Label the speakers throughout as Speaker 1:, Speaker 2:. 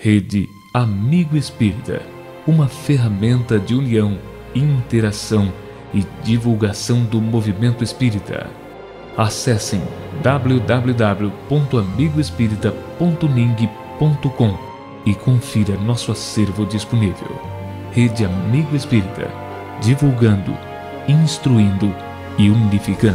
Speaker 1: Rede Amigo Espírita, uma ferramenta de união, interação e divulgação do movimento espírita. Acessem www.amigoespírita.ning.com e confira nosso acervo disponível. Rede Amigo Espírita, divulgando, instruindo e unificando.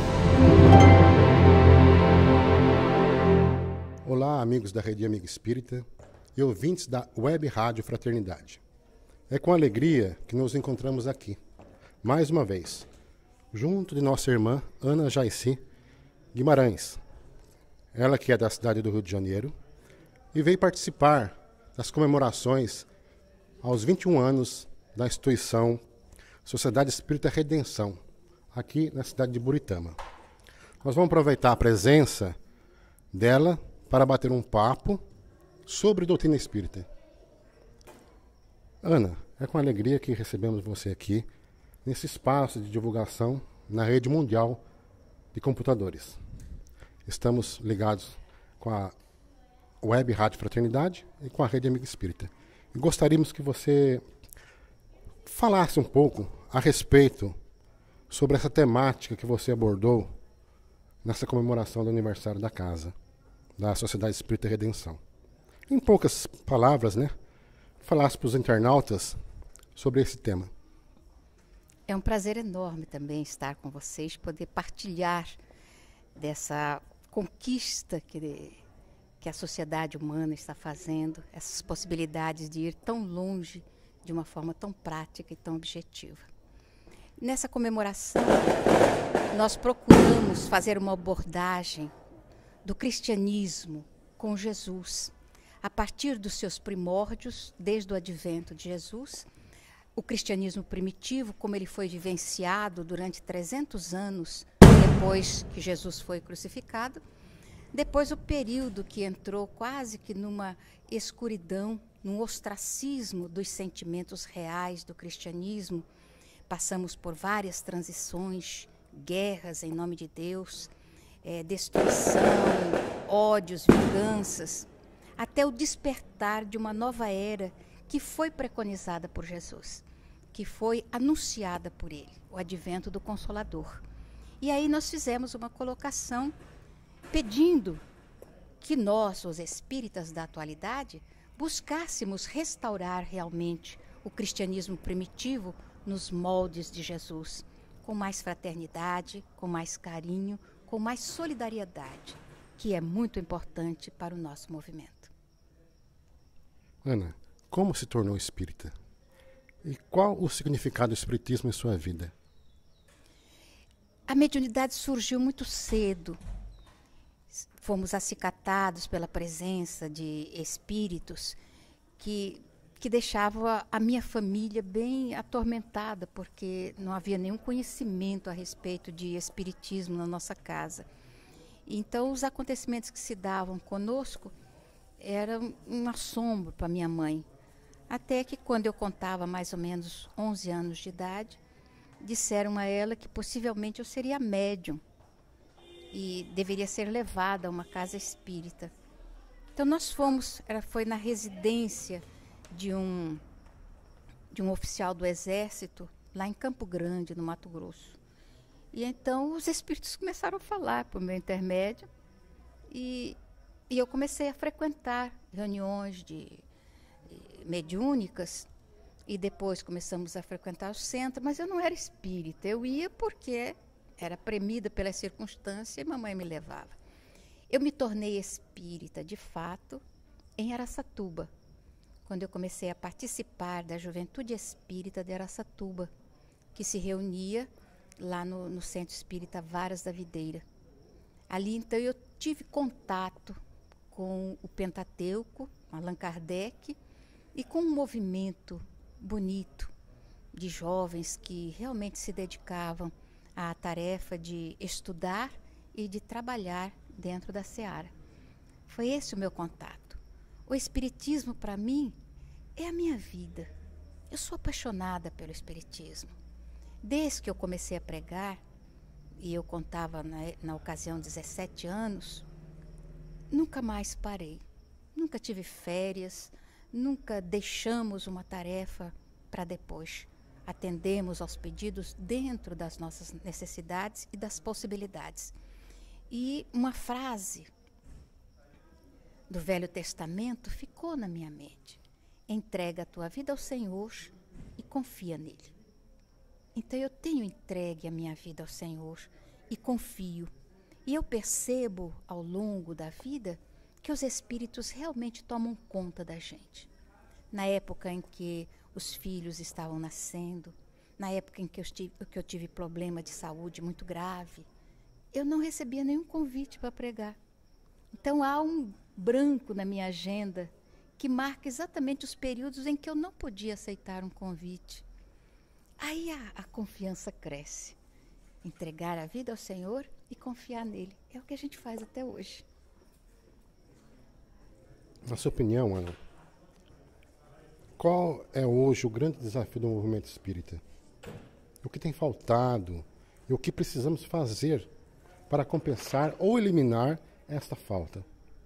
Speaker 2: Olá, amigos da Rede Amigo Espírita e ouvintes da Web Rádio Fraternidade. É com alegria que nos encontramos aqui, mais uma vez, junto de nossa irmã Ana Jaicy Guimarães. Ela que é da cidade do Rio de Janeiro e veio participar das comemorações aos 21 anos da instituição Sociedade Espírita Redenção, aqui na cidade de Buritama. Nós vamos aproveitar a presença dela para bater um papo sobre doutrina espírita. Ana, é com alegria que recebemos você aqui nesse espaço de divulgação na rede mundial de computadores. Estamos ligados com a Web Rádio Fraternidade e com a Rede Amigo Espírita. E gostaríamos que você falasse um pouco a respeito sobre essa temática que você abordou nessa comemoração do aniversário da casa, da Sociedade Espírita Redenção. Em poucas palavras, falasse para os internautas sobre esse tema.
Speaker 3: É um prazer enorme também estar com vocês, poder partilhar dessa conquista que a sociedade humana está fazendo, essas possibilidades de ir tão longe de uma forma tão prática e tão objetiva. Nessa comemoração, nós procuramos fazer uma abordagem do cristianismo com Jesus, a partir dos seus primórdios, desde o advento de Jesus, o cristianismo primitivo, como ele foi vivenciado durante 300 anos depois que Jesus foi crucificado, depois o período que entrou quase que numa escuridão, num ostracismo dos sentimentos reais do cristianismo. Passamos por várias transições, guerras em nome de Deus, destruição, ódios, vinganças, até o despertar de uma nova era que foi preconizada por Jesus, que foi anunciada por ele, o advento do Consolador. E aí nós fizemos uma colocação pedindo que nós, os espíritas da atualidade, buscássemos restaurar realmente o cristianismo primitivo nos moldes de Jesus, com mais fraternidade, com mais carinho, com mais solidariedade, que é muito importante para o nosso movimento.
Speaker 2: Ana, como se tornou espírita? E qual o significado do espiritismo em sua vida?
Speaker 3: A mediunidade surgiu muito cedo. Fomos acicatados pela presença de espíritos que deixavam a minha família bem atormentada, porque não havia nenhum conhecimento a respeito de espiritismo na nossa casa. Então, os acontecimentos que se davam conosco eram um assombro para minha mãe. Até que, quando eu contava mais ou menos 11 anos de idade, disseram a ela que possivelmente eu seria médium e deveria ser levada a uma casa espírita. Então nós foi na residência de um oficial do Exército, lá em Campo Grande, no Mato Grosso. E então os espíritos começaram a falar por meu intermédio e eu comecei a frequentar reuniões mediúnicas e depois começamos a frequentar o centro, mas eu não era espírita, eu ia porque era premida pela circunstância e mamãe me levava. Eu me tornei espírita, de fato, em Araçatuba, quando eu comecei a participar da Juventude Espírita de Araçatuba, que se reunia lá no Centro Espírita Varas da Videira. Ali, então, eu tive contato com o Pentateuco, Allan Kardec, e com um movimento bonito de jovens que realmente se dedicavam à tarefa de estudar e de trabalhar dentro da seara. Foi esse o meu contato. O espiritismo, para mim, é a minha vida. Eu sou apaixonada pelo espiritismo. Desde que eu comecei a pregar, e eu contava na ocasião 17 anos, nunca mais parei. nunca tive férias, nunca deixamos uma tarefa para depois. Atendemos aos pedidos dentro das nossas necessidades e das possibilidades. E uma frase do Velho Testamento ficou na minha mente: entrega a tua vida ao Senhor e confia nele. Então eu tenho entregue a minha vida ao Senhor e confio. E eu percebo ao longo da vida que os espíritos realmente tomam conta da gente. Na época em que os filhos estavam nascendo, na época em que eu tive problema de saúde muito grave, eu não recebia nenhum convite para pregar. Então há um branco na minha agenda que marca exatamente os períodos em que eu não podia aceitar um convite. Aí a confiança cresce. Entregar a vida ao Senhor e confiar nele. É o que a gente faz até hoje.
Speaker 2: Na sua opinião, Ana, qual é hoje o grande desafio do movimento espírita? O que tem faltado e o que precisamos fazer para compensar ou eliminar esta falta?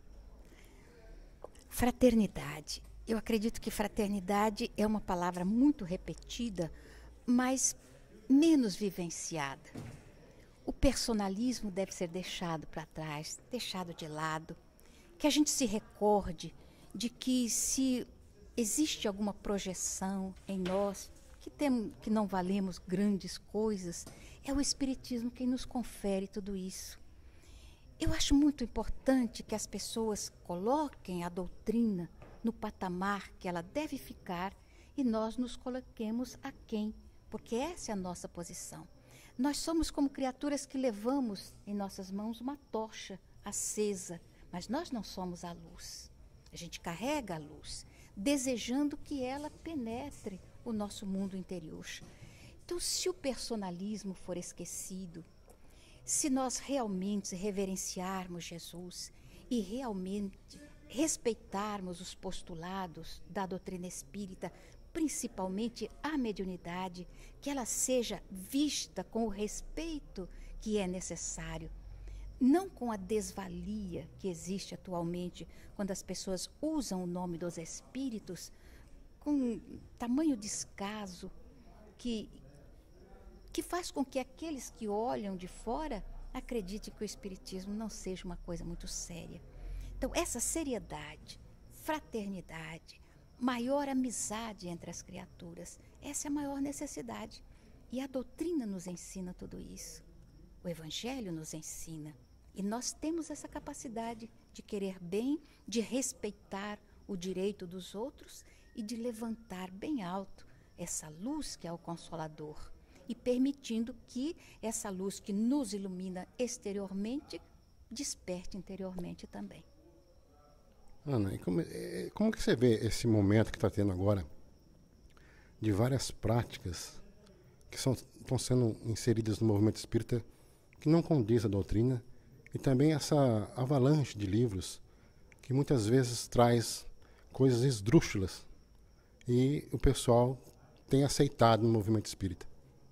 Speaker 3: Fraternidade. Eu acredito que fraternidade é uma palavra muito repetida, mas menos vivenciada. O personalismo deve ser deixado para trás, deixado de lado. Que a gente se recorde de que se existe alguma projeção em nós, que não valemos grandes coisas, é o Espiritismo quem nos confere tudo isso. Eu acho muito importante que as pessoas coloquem a doutrina no patamar que ela deve ficar e nós nos coloquemos aquém, porque essa é a nossa posição. Nós somos como criaturas que levamos em nossas mãos uma tocha acesa, mas nós não somos a luz. A gente carrega a luz, desejando que ela penetre o nosso mundo interior. Então, se o personalismo for esquecido, se nós realmente reverenciarmos Jesus e realmente respeitarmos os postulados da doutrina espírita, principalmente a mediunidade, que ela seja vista com o respeito que é necessário, não com a desvalia que existe atualmente, quando as pessoas usam o nome dos espíritos com tamanho descaso que faz com que aqueles que olham de fora acreditem que o espiritismo não seja uma coisa muito séria. Então, essa seriedade, fraternidade, maior amizade entre as criaturas, essa é a maior necessidade. E a doutrina nos ensina tudo isso. O Evangelho nos ensina. E nós temos essa capacidade de querer bem, de respeitar o direito dos outros e de levantar bem alto essa luz que é o Consolador. E permitindo que essa luz que nos ilumina exteriormente, desperte interiormente também.
Speaker 2: Ana, e como que você vê esse momento que está tendo agora de várias práticas que estão sendo inseridas no movimento espírita que não condiz à doutrina e também essa avalanche de livros que muitas vezes traz coisas esdrúxulas e o pessoal tem aceitado no movimento espírita?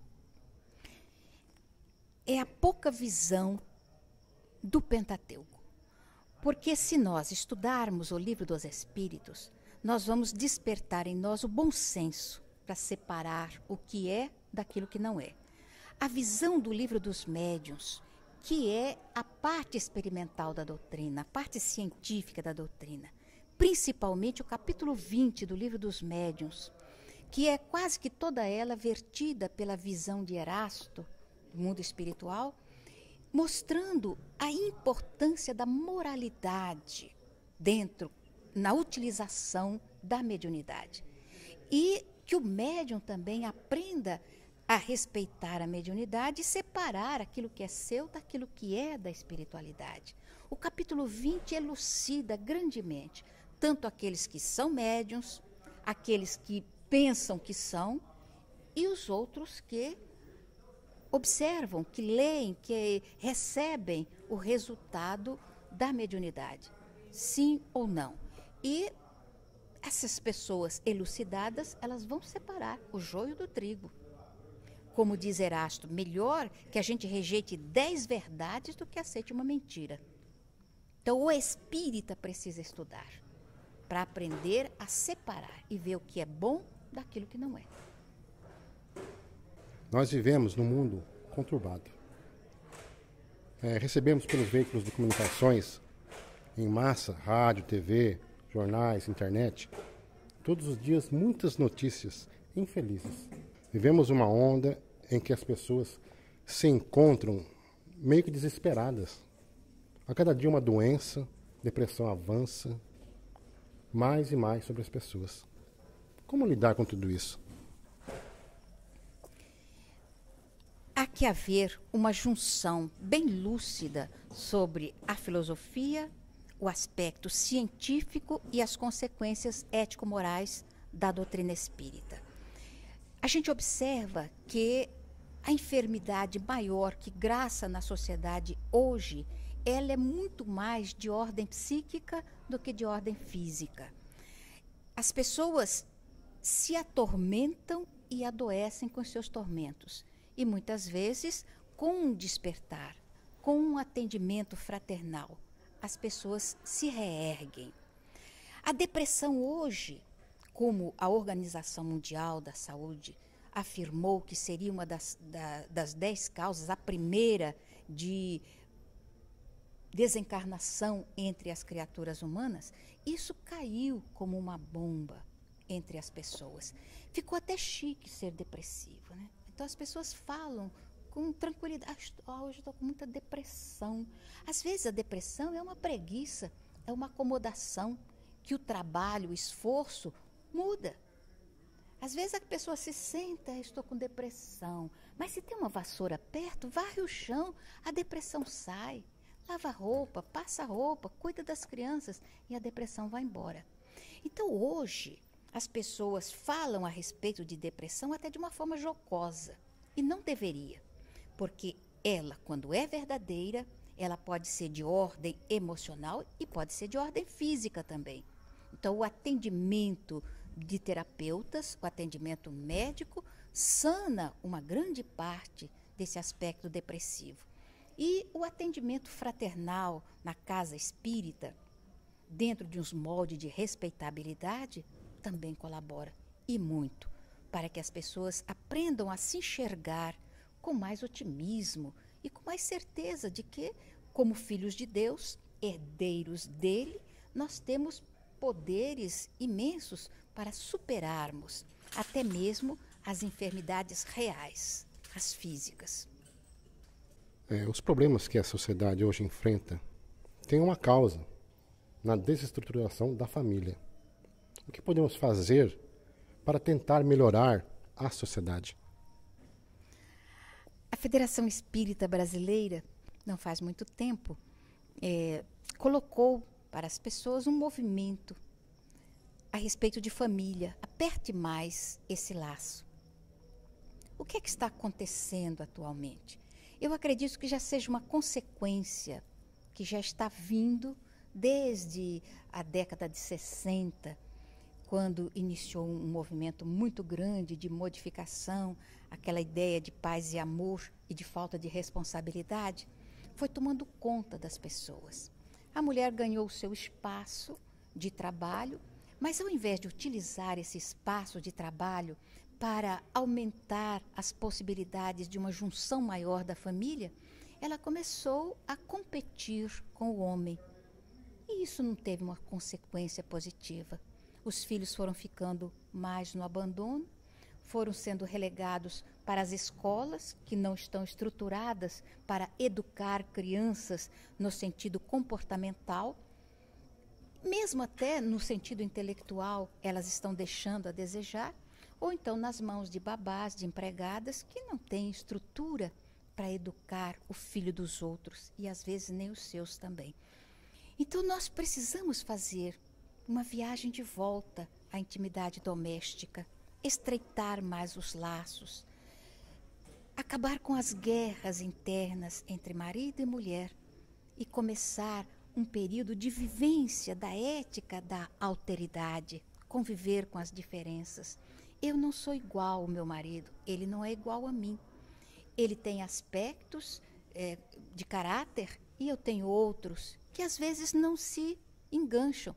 Speaker 3: É a pouca visão do Pentateuco. Porque se nós estudarmos o Livro dos Espíritos, nós vamos despertar em nós o bom senso para separar o que é daquilo que não é. A visão do Livro dos Médiuns, que é a parte experimental da doutrina, a parte científica da doutrina, principalmente o capítulo 20 do Livro dos Médiuns, que é quase que toda ela vertida pela visão de Erasto, do mundo espiritual, mostrando a importância da moralidade na utilização da mediunidade. E que o médium também aprenda a respeitar a mediunidade e separar aquilo que é seu daquilo que é da espiritualidade. O capítulo 20 elucida grandemente tanto aqueles que são médiuns, aqueles que pensam que são, e os outros que observam, que leem, que recebem o resultado da mediunidade, sim ou não. E essas pessoas elucidadas, elas vão separar o joio do trigo. Como diz Erasto, melhor que a gente rejeite 10 verdades do que aceite uma mentira. Então, o espírita precisa estudar. para aprender a separar e ver o que é bom daquilo que não é.
Speaker 2: Nós vivemos num mundo conturbado. Recebemos pelos veículos de comunicações, em massa, rádio, TV, jornais, internet, todos os dias muitas notícias infelizes. Vivemos uma onda em que as pessoas se encontram meio que desesperadas. A cada dia uma doença, depressão avança mais e mais sobre as pessoas. Como lidar com tudo isso?
Speaker 3: Há que haver uma junção bem lúcida sobre a filosofia, o aspecto científico e as consequências ético-morais da doutrina espírita. A gente observa que a enfermidade maior que graça na sociedade hoje, ela é muito mais de ordem psíquica do que de ordem física. As pessoas se atormentam e adoecem com seus tormentos. E muitas vezes, com um despertar, com um atendimento fraternal, as pessoas se reerguem. A depressão hoje, como a Organização Mundial da Saúde afirmou que seria uma das 10 causas, a primeira de desencarnação entre as criaturas humanas, isso caiu como uma bomba entre as pessoas. Ficou até chique ser depressivo, né? Então as pessoas falam com tranquilidade, hoje estou com muita depressão. Às vezes a depressão é uma preguiça, é uma acomodação que o trabalho, o esforço muda. Às vezes a pessoa se senta, estou com depressão, mas se tem uma vassoura perto, varre o chão, a depressão sai. Lava a roupa, passa a roupa, cuida das crianças e a depressão vai embora. Então hoje as pessoas falam a respeito de depressão até de uma forma jocosa. E não deveria, porque ela, quando é verdadeira, ela pode ser de ordem emocional e pode ser de ordem física também. Então o atendimento de terapeutas, o atendimento médico, sana uma grande parte desse aspecto depressivo. E o atendimento fraternal na casa espírita, dentro de uns moldes de respeitabilidade, também colabora, e muito, para que as pessoas aprendam a se enxergar com mais otimismo e com mais certeza de que, como filhos de Deus, herdeiros dele, nós temos poderes imensos para superarmos até mesmo as enfermidades reais, as físicas.
Speaker 2: Os problemas que a sociedade hoje enfrenta têm uma causa na desestruturação da família. O que podemos fazer para tentar melhorar a sociedade?
Speaker 3: A Federação Espírita Brasileira, não faz muito tempo, colocou para as pessoas um movimento a respeito de família. Aperte mais esse laço. O que é que está acontecendo atualmente? Eu acredito que já seja uma consequência que já está vindo desde a década de 60, quando iniciou um movimento muito grande de modificação, aquela ideia de paz e amor e de falta de responsabilidade, foi tomando conta das pessoas. A mulher ganhou o seu espaço de trabalho, mas ao invés de utilizar esse espaço de trabalho para aumentar as possibilidades de uma junção maior da família, ela começou a competir com o homem. E isso não teve uma consequência positiva. Os filhos foram ficando mais no abandono, foram sendo relegados para as escolas, que não estão estruturadas para educar crianças no sentido comportamental. Mesmo até no sentido intelectual, elas estão deixando a desejar, ou então nas mãos de babás, de empregadas, que não têm estrutura para educar o filho dos outros, e às vezes nem os seus também. Então nós precisamos fazer uma viagem de volta à intimidade doméstica, estreitar mais os laços, acabar com as guerras internas entre marido e mulher e começar um período de vivência da ética da alteridade, conviver com as diferenças. Eu não sou igual ao meu marido, ele não é igual a mim. Ele tem aspectos de caráter e eu tenho outros que às vezes não se engancham,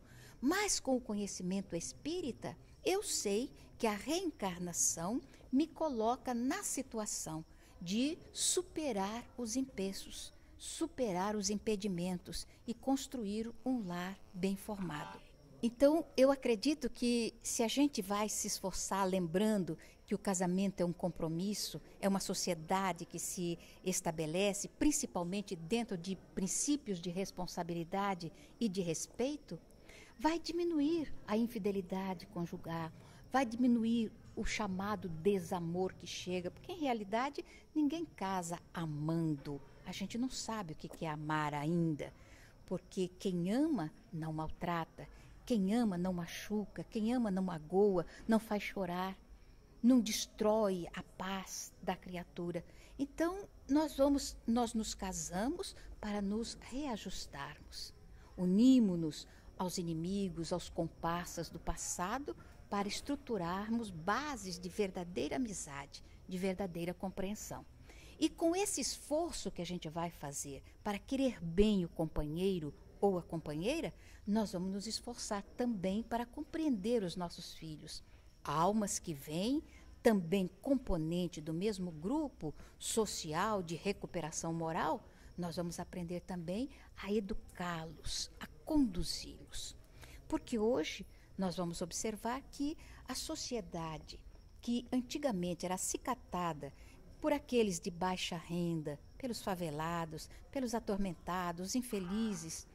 Speaker 3: Mas com o conhecimento espírita, eu sei que a reencarnação me coloca na situação de superar os empeços, superar os impedimentos e construir um lar bem formado. Então, eu acredito que se a gente vai se esforçar lembrando que o casamento é um compromisso, é uma sociedade que se estabelece principalmente dentro de princípios de responsabilidade e de respeito, vai diminuir a infidelidade conjugal, vai diminuir o chamado desamor que chega, porque em realidade ninguém casa amando. A gente não sabe o que é amar ainda, porque quem ama não maltrata, quem ama não machuca, quem ama não magoa, não faz chorar, não destrói a paz da criatura. Então, nós nos casamos para nos reajustarmos. Unimos-nos aos inimigos, aos comparsas do passado, para estruturarmos bases de verdadeira amizade, de verdadeira compreensão. E com esse esforço que a gente vai fazer para querer bem o companheiro ou a companheira, nós vamos nos esforçar também para compreender os nossos filhos. Almas que vêm, também componente do mesmo grupo social de recuperação moral, nós vamos aprender também a educá-los, a conduzi-los. Porque hoje nós vamos observar que a sociedade, que antigamente era acicatada por aqueles de baixa renda, pelos favelados, pelos atormentados, infelizes,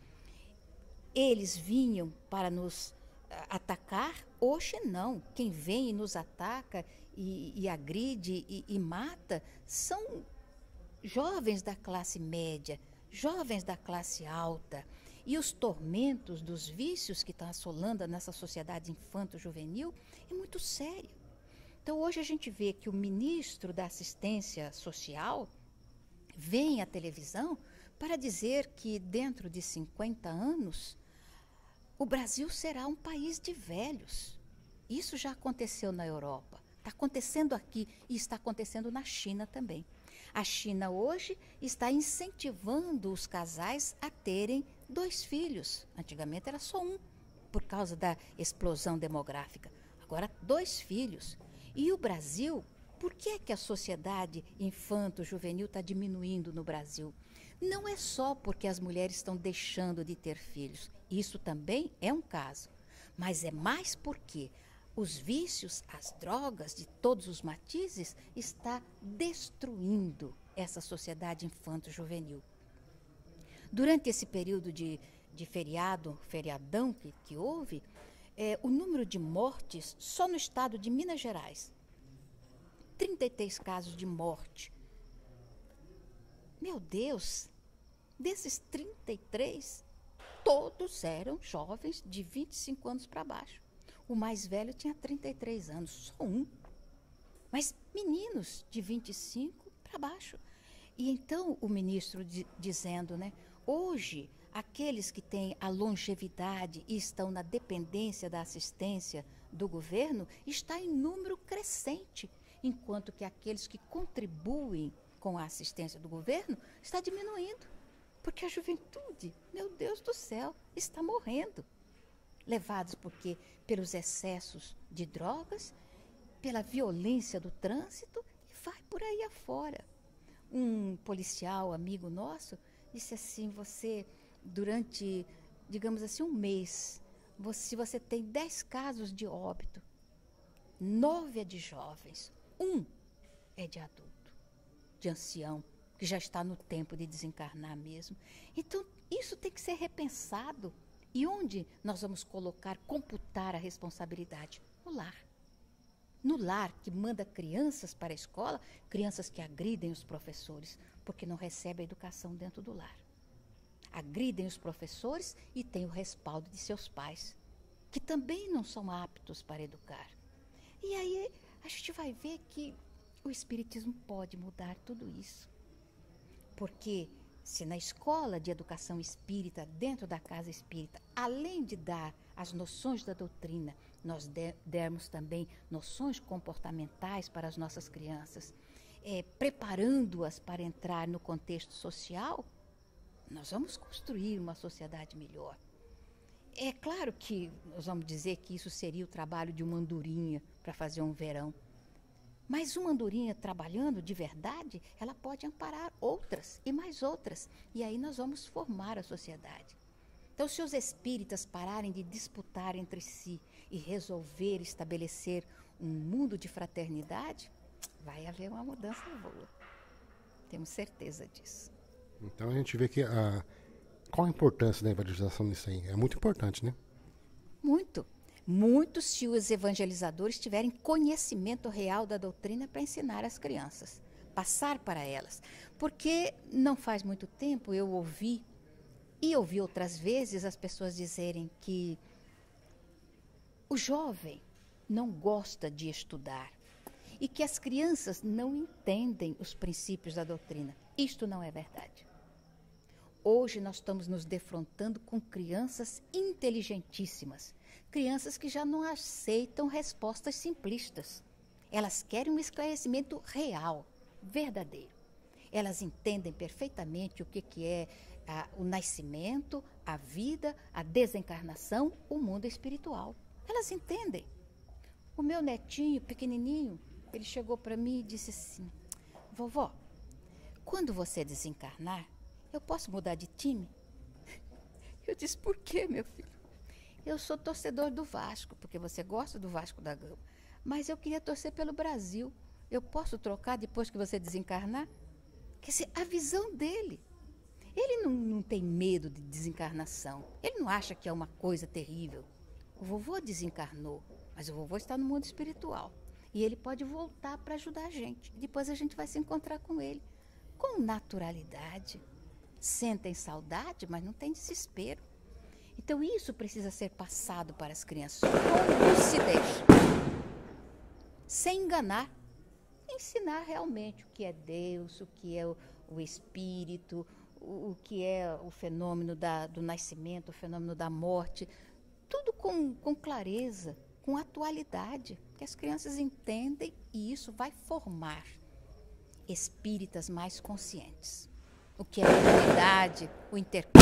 Speaker 3: eles vinham para nos atacar. Hoje não. Quem vem e nos ataca e agride e mata são jovens da classe média, jovens da classe alta. E os tormentos dos vícios que estão assolando nessa sociedade infanto-juvenil é muito sério. Então hoje a gente vê que o ministro da Assistência Social vem à televisão para dizer que dentro de 50 anos o Brasil será um país de velhos. Isso já aconteceu na Europa, está acontecendo aqui e está acontecendo na China também. A China hoje está incentivando os casais a terem 2 filhos. Antigamente era só um, por causa da explosão demográfica. Agora 2 filhos. E o Brasil, por que é que a sociedade infanto-juvenil está diminuindo no Brasil? Não é só porque as mulheres estão deixando de ter filhos. Isso também é um caso. Mas é mais porque os vícios, as drogas de todos os matizes está destruindo essa sociedade infanto-juvenil. Durante esse período de feriadão que houve, o número de mortes só no estado de Minas Gerais, 33 casos de morte. Meu Deus, desses 33, todos eram jovens de 25 anos para baixo. O mais velho tinha 33 anos, só um. Mas meninos de 25 para baixo. E então o ministro dizendo, né, hoje aqueles que têm a longevidade e estão na dependência da assistência do governo está em número crescente, enquanto que aqueles que contribuem com a assistência do governo está diminuindo. Porque a juventude, meu Deus do céu, está morrendo. Levados porque pelos excessos de drogas, pela violência do trânsito e vai por aí afora. Um policial amigo nosso disse assim, você durante, digamos assim, um mês, se você tem 10 casos de óbito, 9 é de jovens, 1 é de adulto, de ancião, que já está no tempo de desencarnar mesmo. Então, isso tem que ser repensado. E onde nós vamos colocar, computar a responsabilidade? No lar. No lar que manda crianças para a escola, crianças que agridem os professores, porque não recebem a educação dentro do lar. Agridem os professores e têm o respaldo de seus pais, que também não são aptos para educar. E aí a gente vai ver que o Espiritismo pode mudar tudo isso. Porque se na escola de educação espírita, dentro da casa espírita, além de dar as noções da doutrina, nós dermos também noções comportamentais para as nossas crianças, preparando-as para entrar no contexto social, nós vamos construir uma sociedade melhor. É claro que nós vamos dizer que isso seria o trabalho de uma andorinha para fazer um verão. Mas uma andorinha trabalhando de verdade, ela pode amparar outras e mais outras. E aí nós vamos formar a sociedade. Então, se os espíritas pararem de disputar entre si e resolver estabelecer um mundo de fraternidade, vai haver uma mudança boa. Temos certeza disso.
Speaker 2: Então a gente vê que qual a importância da evangelização nisso aí? É muito importante, né?
Speaker 3: Muito. Muito se os evangelizadores tiverem conhecimento real da doutrina para ensinar às crianças, passar para elas. Porque não faz muito tempo eu ouvi, e ouvi outras vezes as pessoas dizerem que o jovem não gosta de estudar e que as crianças não entendem os princípios da doutrina. Isto não é verdade. Hoje nós estamos nos defrontando com crianças inteligentíssimas, crianças que já não aceitam respostas simplistas. Elas querem um esclarecimento real, verdadeiro. Elas entendem perfeitamente o que é o nascimento, a vida, a desencarnação, o mundo espiritual. Elas entendem. O meu netinho, pequenininho, ele chegou para mim e disse assim: vovó, quando você desencarnar, eu posso mudar de time? Eu disse: por quê, meu filho? Eu sou torcedor do Vasco, porque você gosta do Vasco da Gama. Mas eu queria torcer pelo Brasil. Eu posso trocar depois que você desencarnar? Quer dizer, a visão dele. Ele não tem medo de desencarnação. Ele não acha que é uma coisa terrível. O vovô desencarnou, mas o vovô está no mundo espiritual. E ele pode voltar para ajudar a gente. Depois a gente vai se encontrar com ele. Com naturalidade. Sentem saudade, mas não tem desespero. Então isso precisa ser passado para as crianças com lucidez, sem enganar, ensinar realmente o que é Deus, o que é o Espírito, o que é o fenômeno do nascimento, o fenômeno da morte, tudo com clareza, com atualidade, que as crianças entendem e isso vai formar espíritas mais conscientes. O que é a humanidade, o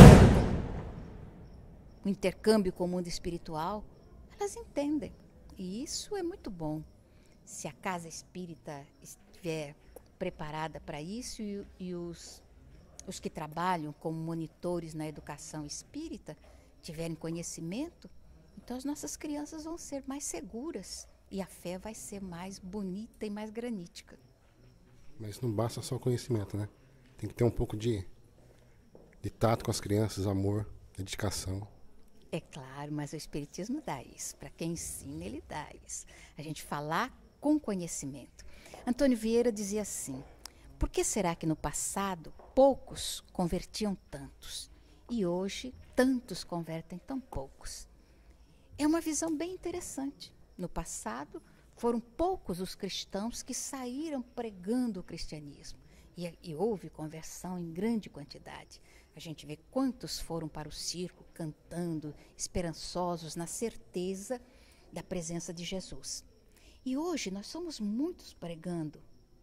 Speaker 3: intercâmbio com o mundo espiritual, elas entendem. E isso é muito bom. Se a casa espírita estiver preparada para isso e os que trabalham como monitores na educação espírita tiverem conhecimento, então as nossas crianças vão ser mais seguras e a fé vai ser mais bonita e mais granítica.
Speaker 2: Mas não basta só conhecimento, né? Tem que ter um pouco de tato com as crianças, amor, dedicação.
Speaker 3: É claro, mas o Espiritismo dá isso. Para quem ensina, ele dá isso. A gente falar com conhecimento. Antônio Vieira dizia assim: por que será que no passado poucos convertiam tantos e hoje tantos convertem tão poucos? É uma visão bem interessante. No passado foram poucos os cristãos que saíram pregando o cristianismo e houve conversão em grande quantidade. A gente vê quantos foram para o circo cantando, esperançosos na certeza da presença de Jesus. E hoje nós somos muitos pregando.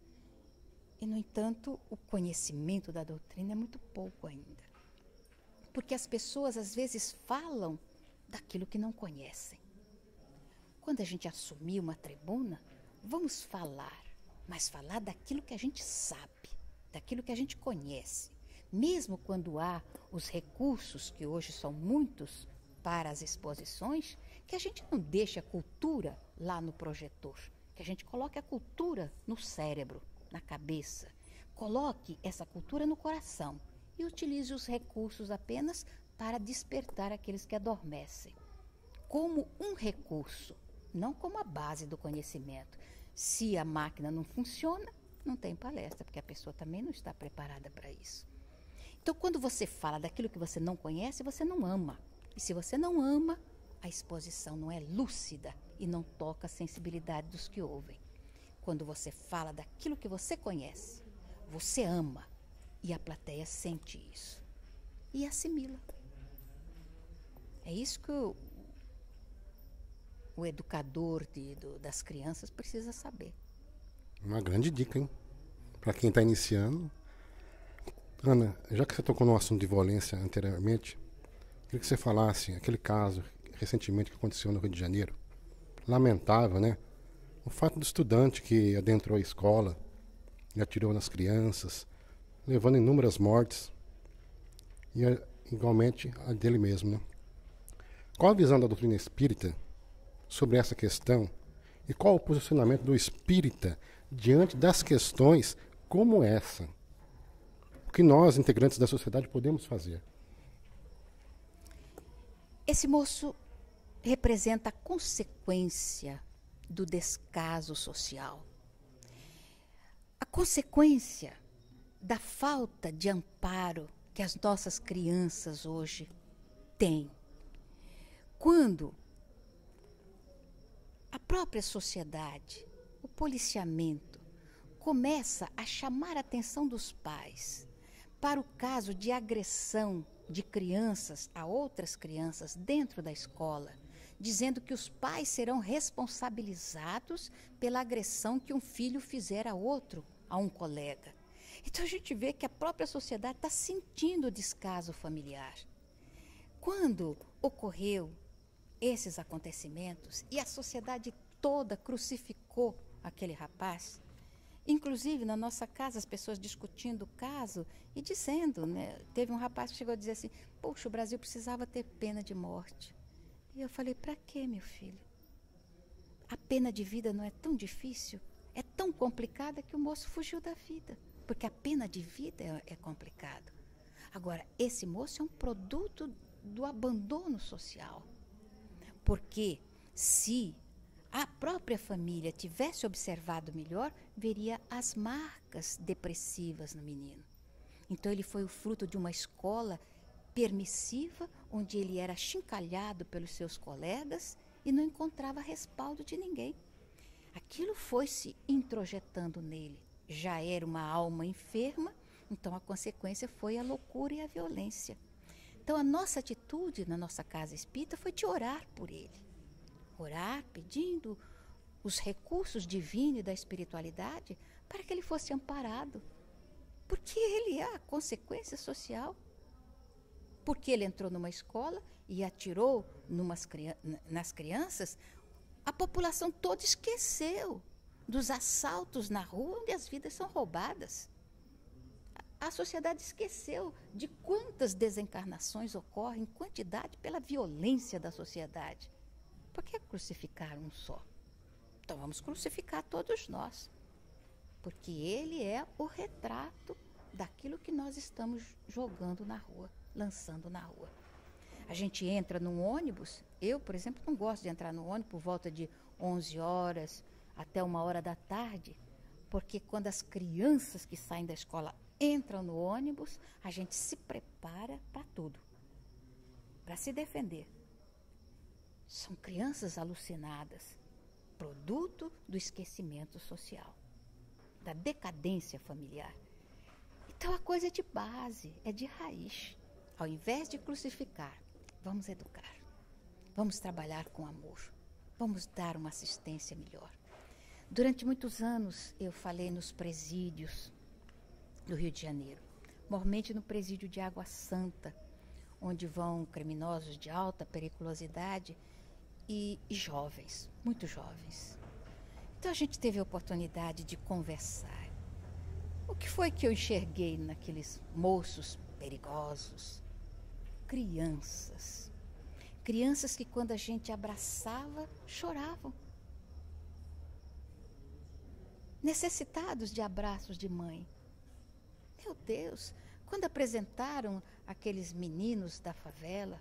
Speaker 3: E, no entanto, o conhecimento da doutrina é muito pouco ainda. Porque as pessoas, às vezes, falam daquilo que não conhecem. Quando a gente assumir uma tribuna, vamos falar, mas falar daquilo que a gente sabe, daquilo que a gente conhece. Mesmo quando há os recursos, que hoje são muitos, para as exposições, que a gente não deixe a cultura lá no projetor, que a gente coloque a cultura no cérebro, na cabeça, coloque essa cultura no coração e utilize os recursos apenas para despertar aqueles que adormecem. Como um recurso, não como a base do conhecimento. Se a máquina não funciona, não tem palestra, porque a pessoa também não está preparada para isso. Então, quando você fala daquilo que você não conhece, você não ama. E se você não ama, a exposição não é lúcida e não toca a sensibilidade dos que ouvem. Quando você fala daquilo que você conhece, você ama e a plateia sente isso e assimila. É isso que o educador das crianças precisa saber.
Speaker 2: Uma grande dica, hein? Para quem está iniciando. Ana, já que você tocou no assunto de violência anteriormente, Queria que você falasse aquele caso recentemente que aconteceu no Rio de Janeiro. Lamentável, né? O fato do estudante que adentrou a escola e atirou nas crianças, levando inúmeras mortes, e igualmente a dele mesmo, né? Qual a visão da doutrina espírita sobre essa questão e qual o posicionamento do espírita diante das questões como essa? O que nós, integrantes da sociedade, podemos fazer?
Speaker 3: Esse moço representa a consequência do descaso social. A consequência da falta de amparo que as nossas crianças hoje têm. Quando a própria sociedade, o policiamento, começa a chamar a atenção dos pais para o caso de agressão de crianças a outras crianças dentro da escola, dizendo que os pais serão responsabilizados pela agressão que um filho fizer a outro, a um colega. Então a gente vê que a própria sociedade está sentindo o descaso familiar. Quando ocorreu esses acontecimentos e a sociedade toda crucificou aquele rapaz, inclusive na nossa casa as pessoas discutindo o caso e dizendo, né, teve um rapaz que chegou a dizer assim, poxa, o Brasil precisava ter pena de morte. E eu falei, para quê, meu filho? A pena de vida não é tão difícil, é tão complicada que o moço fugiu da vida, porque a pena de vida é complicado. Agora, esse moço é um produto do abandono social, porque se a própria família tivesse observado melhor, veria as marcas depressivas no menino. Então ele foi o fruto de uma escola permissiva, onde ele era achincalhado pelos seus colegas e não encontrava respaldo de ninguém. Aquilo foi se introjetando nele. Já era uma alma enferma, então a consequência foi a loucura e a violência. Então a nossa atitude na nossa casa espírita foi de orar por ele. Orar pedindo os recursos divinos e da espiritualidade para que ele fosse amparado. Porque ele é a consequência social. Porque ele entrou numa escola e atirou nas crianças, a população toda esqueceu dos assaltos na rua onde as vidas são roubadas. A sociedade esqueceu de quantas desencarnações ocorrem em quantidade pela violência da sociedade. Por que crucificar um só? Então vamos crucificar todos nós. Porque ele é o retrato daquilo que nós estamos jogando na rua, lançando na rua. A gente entra num ônibus, eu, por exemplo, não gosto de entrar no ônibus por volta de 11 horas até 1h da tarde, porque quando as crianças que saem da escola entram no ônibus, a gente se prepara para tudo, para se defender. São crianças alucinadas, produto do esquecimento social, da decadência familiar. Então a coisa é de base, é de raiz. Ao invés de crucificar, vamos educar, vamos trabalhar com amor, vamos dar uma assistência melhor. Durante muitos anos eu falei nos presídios do Rio de Janeiro, normalmente no presídio de Água Santa, onde vão criminosos de alta periculosidade e jovens, muito jovens. Então a gente teve a oportunidade de conversar. O que foi que eu enxerguei naqueles moços perigosos? Crianças. Crianças que quando a gente abraçava, choravam. Necessitados de abraços de mãe. Meu Deus, quando apresentaram aqueles meninos da favela,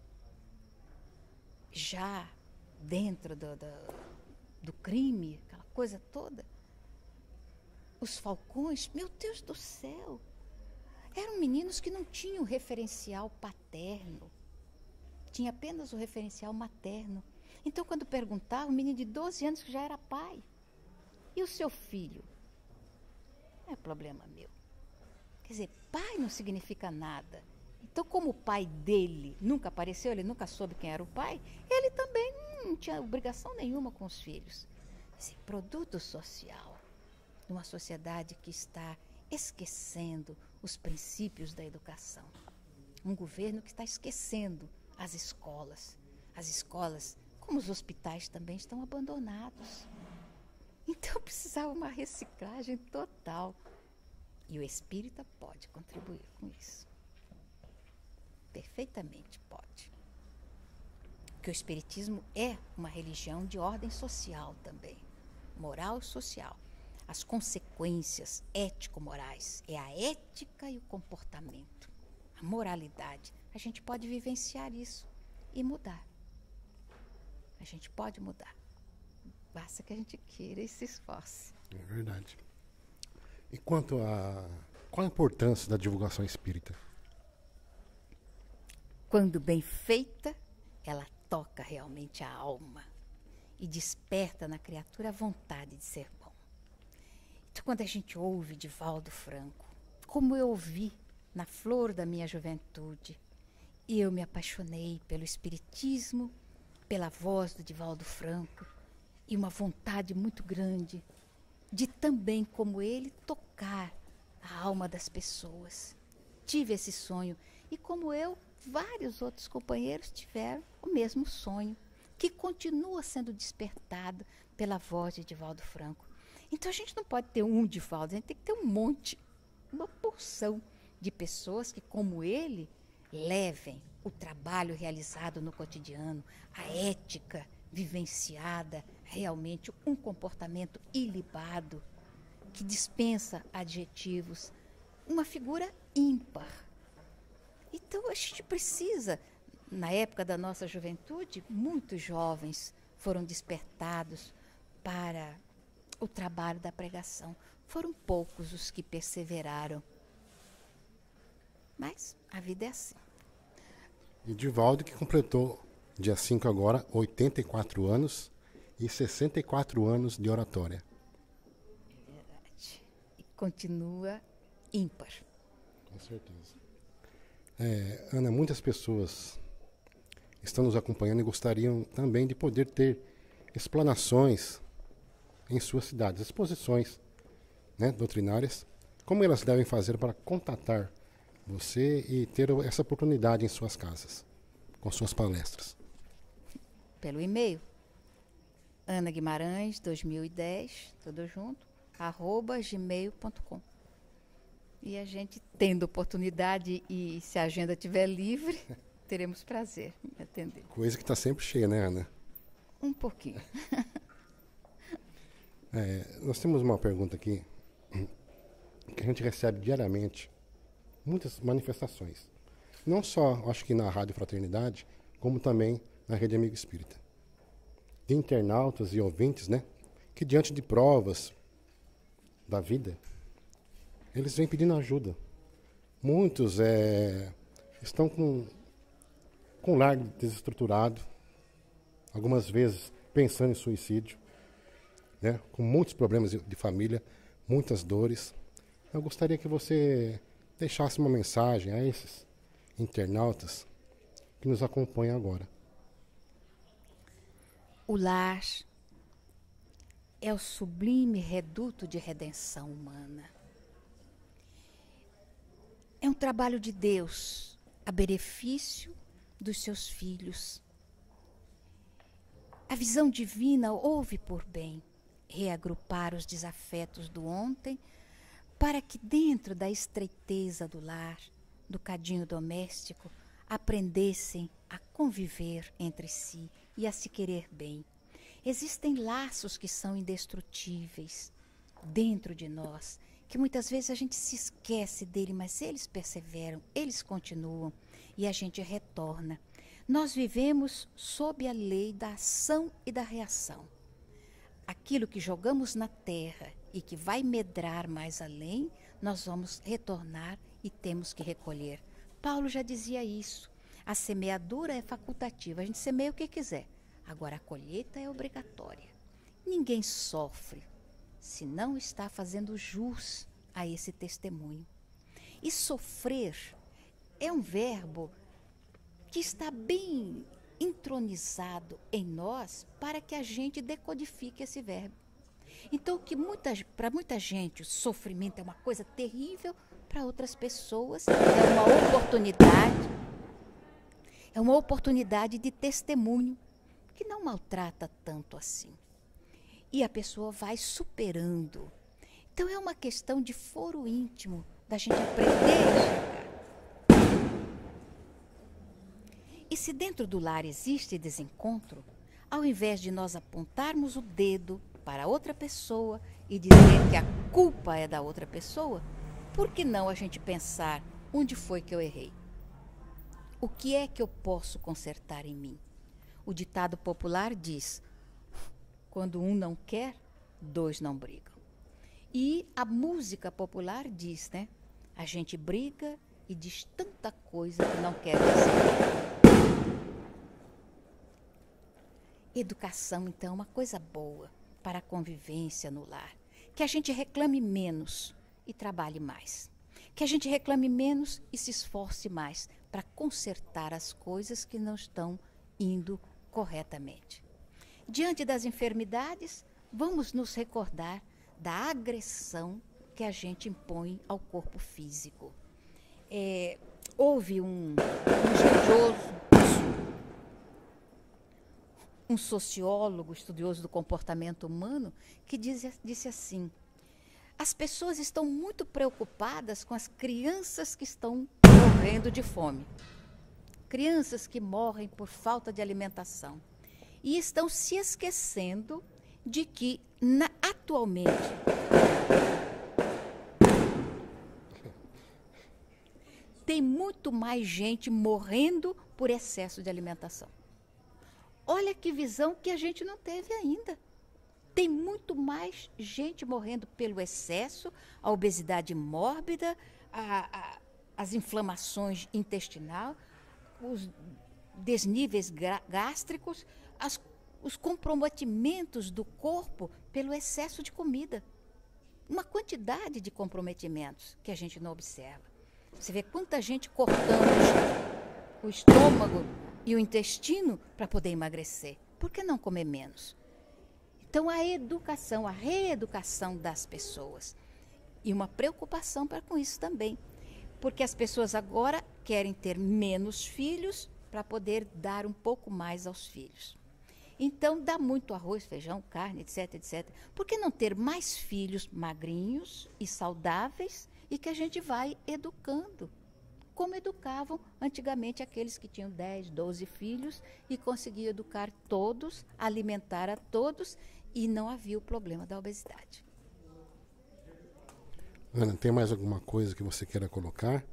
Speaker 3: já dentro do crime, aquela coisa toda, os falcões, meu Deus do céu, eram meninos que não tinham referencial paterno, tinha apenas o referencial materno. Então, quando perguntavam, um menino de 12 anos que já era pai, e o seu filho? Não é problema meu. Quer dizer, pai não significa nada. Então, como o pai dele nunca apareceu, ele nunca soube quem era o pai, ele também não tinha obrigação nenhuma com os filhos. Esse produto social, numa sociedade que está esquecendo os princípios da educação. Um governo que está esquecendo as escolas. As escolas, como os hospitais, também estão abandonados. Então precisava uma reciclagem total. E o espírita pode contribuir com isso. Perfeitamente pode. Porque o espiritismo é uma religião de ordem social também. Moral e social. As consequências ético-morais. É a ética e o comportamento. A moralidade. A gente pode vivenciar isso e mudar. A gente pode mudar. Basta que a gente queira e se esforce.
Speaker 2: É verdade. E qual a importância da divulgação espírita?
Speaker 3: Quando bem feita, ela toca realmente a alma e desperta na criatura a vontade de ser bom. Então, quando a gente ouve Divaldo Franco, como eu ouvi na flor da minha juventude, e eu me apaixonei pelo espiritismo, pela voz do Divaldo Franco, e uma vontade muito grande de também, como ele, tocar a alma das pessoas. Tive esse sonho, e como eu, vários outros companheiros tiveram o mesmo sonho, que continua sendo despertado pela voz de Divaldo Franco. Então a gente não pode ter um Divaldo, a gente tem que ter um monte, uma porção de pessoas que, como ele, levem o trabalho realizado no cotidiano, a ética vivenciada, realmente um comportamento ilibado, que dispensa adjetivos, uma figura ímpar. Então a gente precisa, na época da nossa juventude, muitos jovens foram despertados para o trabalho da pregação. Foram poucos os que perseveraram. Mas a vida é assim.
Speaker 2: E Divaldo, que completou, dia 5 agora, 84 anos e 64 anos de oratória.
Speaker 3: É verdade. E continua ímpar.
Speaker 2: Com certeza. Ana, muitas pessoas estão nos acompanhando e gostariam também de poder ter explanações em suas cidades, exposições, né, doutrinárias. Como elas devem fazer para contatar você e ter essa oportunidade em suas casas, com suas palestras?
Speaker 3: Pelo e-mail, Ana Guimarães 2010, tudo junto, @gmail.com. E a gente, tendo oportunidade e se a agenda estiver livre, teremos prazer em atender.
Speaker 2: Coisa que está sempre cheia, né, Ana?
Speaker 3: Um pouquinho.
Speaker 2: Nós temos uma pergunta aqui que a gente recebe diariamente, muitas manifestações. Não só, acho que na Rádio Fraternidade, como também na Rede Amigo Espírita. De internautas e ouvintes, né? Que diante de provas da vida, eles vêm pedindo ajuda. Muitos estão com o lar desestruturado, algumas vezes pensando em suicídio, né? Com muitos problemas de família, muitas dores. Eu gostaria que você deixasse uma mensagem a esses internautas que nos acompanham agora.
Speaker 3: O lar é o sublime reduto de redenção humana. É um trabalho de Deus a benefício dos seus filhos. A visão divina houve por bem reagrupar os desafetos do ontem para que dentro da estreiteza do lar, do cadinho doméstico, aprendessem a conviver entre si e a se querer bem. Existem laços que são indestrutíveis dentro de nós, que muitas vezes a gente se esquece dele, mas eles perseveram, eles continuam e a gente retorna. Nós vivemos sob a lei da ação e da reação. Aquilo que jogamos na terra e que vai medrar mais além, nós vamos retornar e temos que recolher. Paulo já dizia isso. A semeadura é facultativa, a gente semeia o que quiser. Agora a colheita é obrigatória. Ninguém sofre se não está fazendo jus a esse testemunho. E sofrer é um verbo que está bem entronizado em nós para que a gente decodifique esse verbo. Então, para muita gente o sofrimento é uma coisa terrível, para outras pessoas é uma oportunidade É uma oportunidade de testemunho que não maltrata tanto assim. E a pessoa vai superando. Então é uma questão de foro íntimo, da gente aprender a chegar. E se dentro do lar existe desencontro, ao invés de nós apontarmos o dedo para outra pessoa e dizer que a culpa é da outra pessoa, por que não a gente pensar onde foi que eu errei? O que é que eu posso consertar em mim? O ditado popular diz: quando um não quer, dois não brigam. E a música popular diz, né? A gente briga e diz tanta coisa que não quer dizer. Educação, então, é uma coisa boa para a convivência no lar. Que a gente reclame menos e trabalhe mais. Que a gente reclame menos e se esforce mais para consertar as coisas que não estão indo corretamente. Diante das enfermidades, vamos nos recordar da agressão que a gente impõe ao corpo físico. Houve um estudioso, um sociólogo, estudioso do comportamento humano, que disse assim: as pessoas estão muito preocupadas com as crianças que estão morrendo de fome. Crianças que morrem por falta de alimentação. E estão se esquecendo de que, atualmente, tem muito mais gente morrendo por excesso de alimentação. Olha que visão que a gente não teve ainda. Tem muito mais gente morrendo pelo excesso, a obesidade mórbida, as inflamações intestinais, os desníveis gástricos, os comprometimentos do corpo pelo excesso de comida. Uma quantidade de comprometimentos que a gente não observa. Você vê quanta gente cortando o estômago e o intestino para poder emagrecer. Por que não comer menos? Então, a educação, a reeducação das pessoas. E uma preocupação com isso também. Porque as pessoas agora querem ter menos filhos para poder dar um pouco mais aos filhos. Então, dá muito arroz, feijão, carne, etc, etc. Por que não ter mais filhos magrinhos e saudáveis e que a gente vai educando? Como educavam antigamente aqueles que tinham 10, 12 filhos e conseguiam educar todos, alimentar a todos e não havia o problema da obesidade.
Speaker 2: Ana, tem mais alguma coisa que você queira colocar?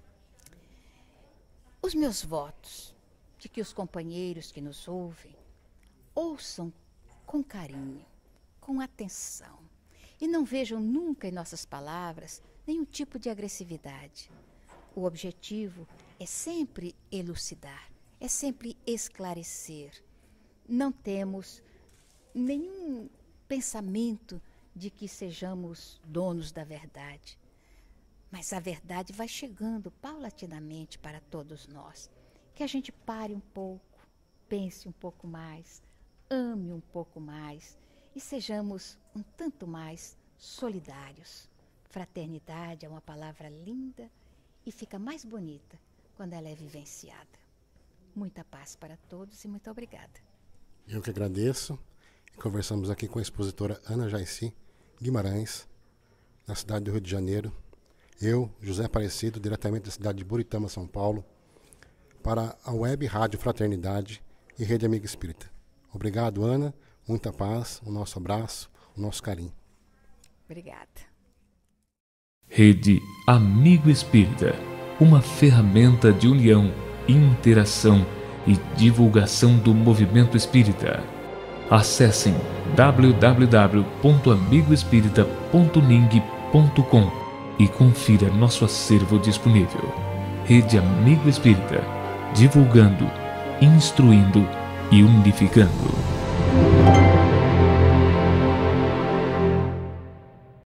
Speaker 3: Os meus votos de que os companheiros que nos ouvem ouçam com carinho, com atenção e não vejam nunca em nossas palavras nenhum tipo de agressividade. O objetivo é sempre elucidar, é sempre esclarecer. Não temos nenhum pensamento de que sejamos donos da verdade. Mas a verdade vai chegando paulatinamente para todos nós. Que a gente pare um pouco, pense um pouco mais, ame um pouco mais e sejamos um tanto mais solidários. Fraternidade é uma palavra linda e fica mais bonita quando ela é vivenciada. Muita paz para todos e muito obrigada.
Speaker 2: Eu que agradeço. Conversamos aqui com a expositora Ana Jaicy Guimarães, na cidade do Rio de Janeiro. Eu, José Aparecido, diretamente da cidade de Buritama, São Paulo, para a Web Rádio Fraternidade e Rede Amigo Espírita. Obrigado, Ana. Muita paz, o nosso abraço, o nosso carinho.
Speaker 3: Obrigada.
Speaker 1: Rede Amigo Espírita, uma ferramenta de união, interação e divulgação do movimento espírita. Acessem www.amigoespírita.ning.com e confira nosso acervo disponível. Rede Amigo Espírita, divulgando, instruindo e unificando.